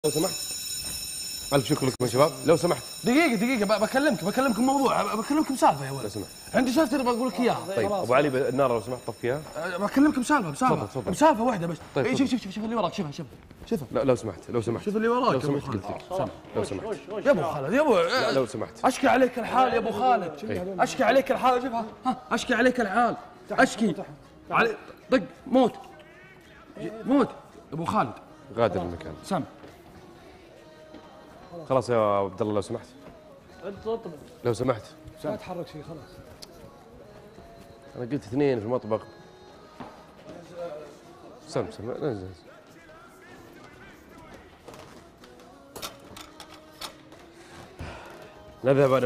لو سمحت. ألف شكر لكم يا شباب، لو سمحت. دقيقة بكلمك بموضوع، بكلمك بسالفة يا ولد. لو سمحت. عندي سالفة ابغى اقول لك اياها. طيب أبو علي النار لو سمحت طفيها. بكلمك بسالفة تفضل. بسالفة واحدة بس. طيب إيه شوف اللي وراك، شوفها. لا لو سمحت. شوف اللي وراك. لو سمحت قلت لك. لو سمحت. يا ابو خالد يا ابو. لا لو سمحت. اشكي عليك الحال يا ابو خالد. اشكي عليك الحال. شوفها. اشكي عليك الحال. اشكي علي. طق موت ابو خالد. غادر المكان. سم. خلاص يا عبد الله لو سمحت. لو سمحت. لا تحرك شيء خلاص. أنا قلت اثنين في المطبخ. سم نزل. نذهب